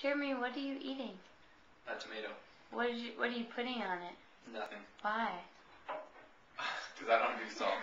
Jeremy, what are you eating? A tomato. What are you putting on it? Nothing. Why? Because I don't do salt.